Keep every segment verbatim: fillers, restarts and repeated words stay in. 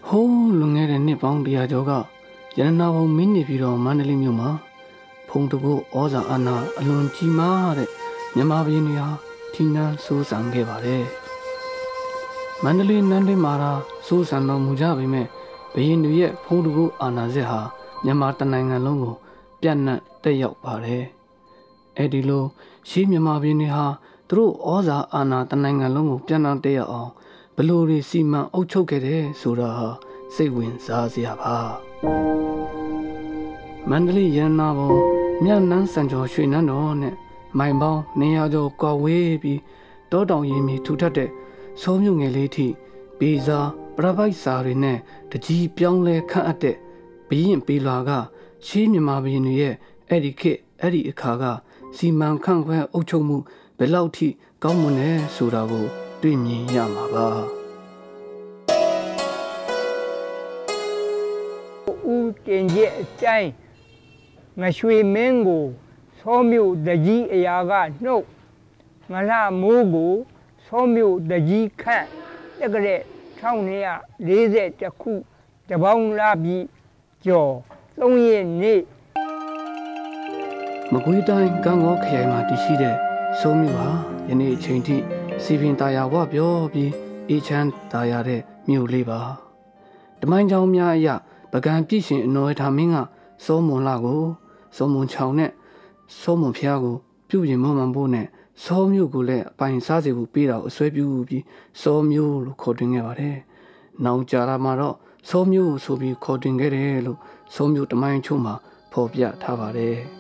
ဟိုးလွန်ခဲ့တဲ့နှစ်ပေါင်းတရာကျော်ကရတနာဘုံမင်းနေပြီးတော့မန္တလေးမြို့မှာဖုံတကုတ်ဩဇာအာဏာအလွန်ကြီးမားတဲ့မြန်မာပြည်တွေဟာထိနှံစိုးစံခဲ့ပါတယ်မန္တလေးနန်းတွင်မှာစိုးစံတော်မူကြပေမဲ့ဘရင်တွေရဲ့ဖုံတကုတ်အာဏာစစ်ဟာမြန်မာတနိုင်ငံလုံးကိုပြန့်နှံ့တက်ရောက်ပါတယ်အဲ့ဒီလိုရှေးမြန်မာပြည်တွေဟာသူတို့ဩဇာအာဏာတနိုင်ငံလုံးကိုပြန့်နှံ့တက်ရောက်အောင်ဘလို့တွေစီမံအုပ်ချုပ်ခဲ့တယ်ဆိုတာဟာစိတ်ဝင်စားစရာပါမန္တလေးရတနာဘုံမြတ်နန်းစံကျော်ရွှေနန်းတော်နဲ့မိုင်ပေါင်းနေရာကျော်ကွာဝေးပြီးတောတောင်ရင်မြေထူထပ်တဲ့စိုးမြုံငယ်လေးထိပေစာပရပိုက်စာတွေနဲ့တကြီးပြောင်းလဲခန့်အပ်တဲ့ဘရင်ပေလာကရှေးမြန်မာဘရင်တွေရဲ့အဲ့ဒီခေတ်အဲ့ဒီအခါကစီမံခန့်ခွဲအုပ်ချုပ်မှုဘယ်လောက်ထိကောင်းမွန်လဲဆိုတာကိုတွေ့မြင်ရမှာပါဦးတင်ကျအတိုင်းငရွှေမင်းကိုစောမြို့တကြီးအရာကနှုတ်ငလှမိုးကိုစောမြို့တကြီးခန့်တက်ကတဲ့တစ်ထောင်နှစ်ရာလေးဆယ်ခုတပေါင်းလာပြီကျော်သုံးရက်နေ့မကွေးတိုင်းကံကောခရိုင်မှာတည်ရှိတဲ့စိုးမြို့ဟာယနေ့အချိန်ထိစီပင်တာယာဝပြောပြီးအေချမ်းတာယာတဲ့မြို့လေးပါတမိုင်းကြောင်များအရပကံပြည့်ရှင်အနော်ထားမင်းကစောမွန်လာကိုစောမွန်ချောင်နဲ့စောမွန်ဖျားကိုပြုပြင်မွန်မှန်ဖို့နဲ့စောမြို့ကိုလည်းအပိုင်စားစီဖို့ပေးတာကိုအစွဲပြုပြီးစောမြို့လို့ခေါ်တင်ခဲ့ပါတယ်။နောက်ကြလာမှာတော့စောမြို့ဆိုပြီးခေါ်တင်ခဲ့တယ်လို့စောမြို့တမိုင်းချုံမှာဖော်ပြထားပါတယ်။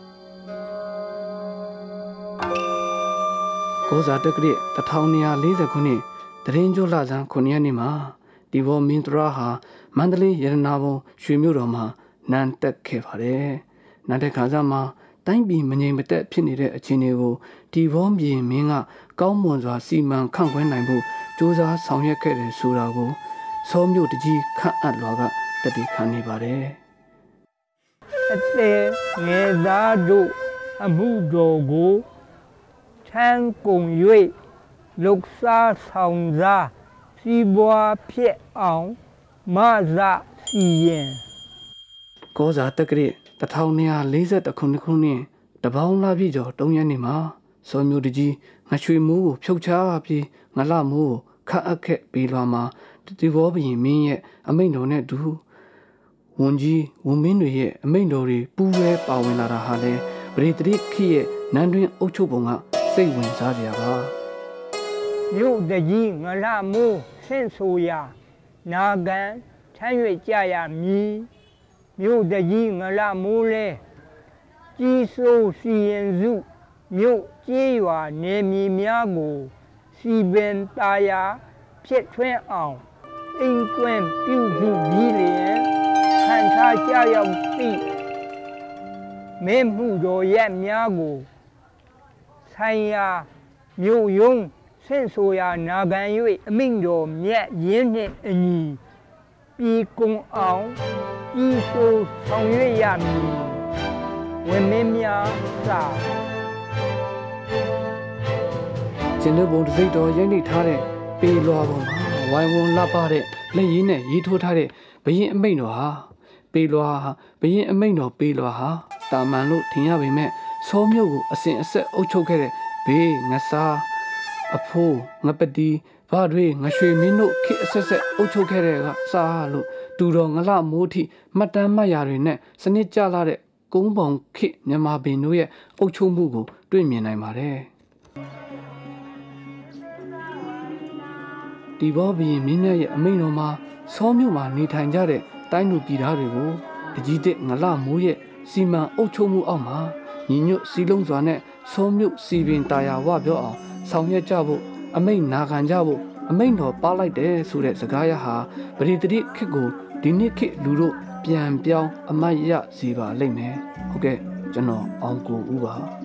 ကိုဇာတက္ကရာတစ်ထောင်နှစ်ရာလေးဆယ်ခုနှစ်တရင်ကျော်လဆန်းခုနှစ်ရက်နေ့မှာဒီဘောမင်းတရာဟာမန္တလေးရတနာဘုံရွှေမြို့တော်မှာနန်းတက်ခဲ့ပါတယ်။နန်းတက်ခါစားမှာတိုင်းပြည်မငြိမ်မသက်ဖြစ်နေတဲ့အခြေအနေကိုဒီဘောပြည်မင်းကကောင်းမွန်စွာစီမံခန့်ခွဲနိုင်ဖို့စ조사ဆောင်ရွက်ခဲ့တယ်ဆိုတာကိုစောမြို့တကြီးခန့်အပ်လွာကတတိခံနေပါတယ်။အသေးငယ်သားတို့အမှုတော်ကိုထမ်းကုန်၍လုကစားဆောင်စားစီးပွားဖြစ်အောင်မဇစီရင်ကောဇာတက္ကရာတစ်ထောင်နှစ်ရာလေးဆယ်ခုနှစ်ခုနှစ်တပေါင်းလာပြီကျော်သုံးရက်နေမှာစောမျိုးတကြီးငရွှေမိုးကိုဖြုတ်ချပြီးငလှမိုးကိုခတ်အပ်ခဲ့ပြီးလွာမှာဒီဘောဘရင်မင်းရဲ့အမိန့်တော်နဲ့တူဝန်ကြီးဝန်မင်းတွေရဲ့အမိန့်တော်တွေပူးရဲပါဝင်လာတာဟာလေပရိသတိခိရဲ့နန်းတွင်အုပ်ချုပ်ပုံကစိတ်ဝင်စားစရာပါမြို့တကြီးငလှမိုးဆင့်ဆိုရာနာကန်ထမ်း၍ကြရမည်မြို့တကြီးငလှမိုးလဲကြီးစိုးစီရင်စုမြို့ကျေးရွာနေမြေများကိုစီပင်တာယာဖြစ်ထွန်းအောင်အိမ်ကွင်းပြုစုပြီးလျင်ခံထားကြရောက်သည့်မင်းမှုတော်ရဲ့များကိုဆိုင်ရာမြို့ယုံဆင့်ဆိုရာနာခံ၍အမိန့်တော်မြတ်ရင်းနှင့်အညီပြည်ကုံအောင်ကြီးစိုးဆောင်ရွက်ရမည်ဝင်းမင်းများစာကျင်းတဲ့ဘုံတစိတ်တော်ရိုက်နှိပ်ထားတဲ့ပေလွာပေါ်မှာဝိုင်းဝန်းလှပတဲ့လက်ရည်နဲ့ရေးထိုးထားတဲ့ဘရင်အမိန့်တော်ဟာပေလွာဟာဘရင်အမိန့်တော်ပေလွာဟာတာမန်လို့ထင်ရပေမဲ့စောမြို့ကိုအစဉ်အဆက်အုပ်ချုပ်ခဲ့တဲ့ဘေးငစားအဖိုးငပတိဘာတွေငရွှေမင်းတို့ခေအဆက်ဆက်အုပ်ချုပ်ခဲ့တဲ့ကစားလို့တူတော်ငလှမိုးထိမှတ်တမ်းမှတ်ရာတွေနဲ့စနစ်ကျလာတဲ့ကုန်းပေါင်ခေမြန်မာဘင်တို့ရဲ့အုပ်ချုပ်မှုကိုတွေ့မြင်နိုင်ပါတယ်ဒီဘောဘီမင်းရဲ့အမိန့်တော်မှာစောမြို့မှာနေထိုင်ကြတဲ့တိုင်းသူပြည်သားတွေကိုတကြီးတဲ့ငလှမိုးရဲ့စီမံအုပ်ချုပ်မှုအောက်မှာညီညွတ်စီလုံးစွာနဲ့စောမြို့စီပင်တာယာဝပြောအောင်ဆောင်ရွက်ကြဖို့အမိန့်နာခံကြဖို့အမိန့်တော်ပါလိုက်တယ်ဆိုတဲ့စကားရဟာပရိသတိခေတ်ကိုဒီနှစ်ခေတ်လူတို့ပြန်ပြောင်းအမတ်ရစီပါလိမ့်မယ်ဟုတ်ကဲ့ကျွန်တော်အောင်ကိုဦးပါ